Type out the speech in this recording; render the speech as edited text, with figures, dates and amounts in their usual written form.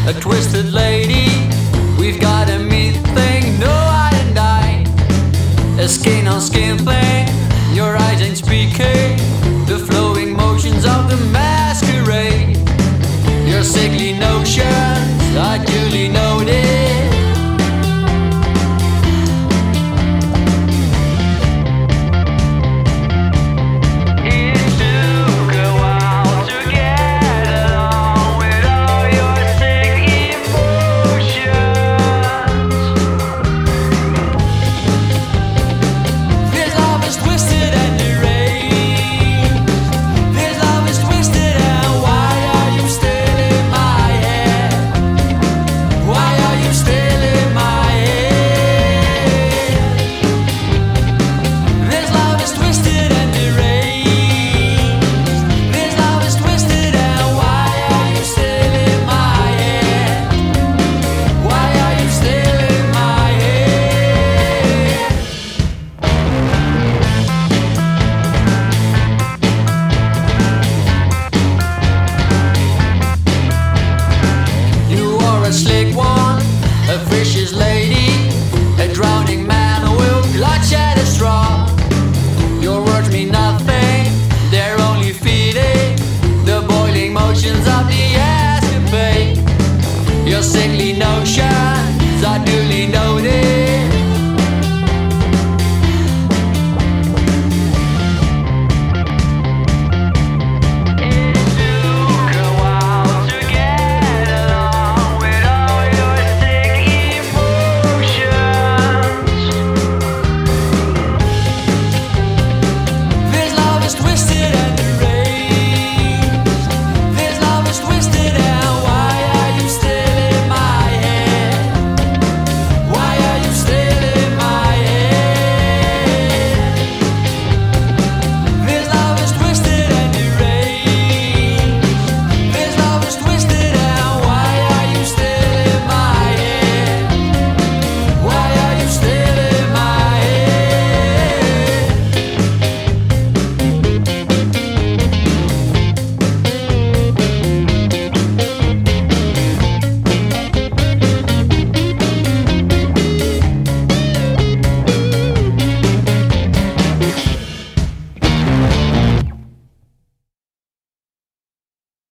a twisted lady. We've got a meat thing, no I and I. A skin on skin thing, your eyes ain't speaking. The flowing motions of the masquerade. Your sickly notions are duly noted. Slick one, a vicious lady.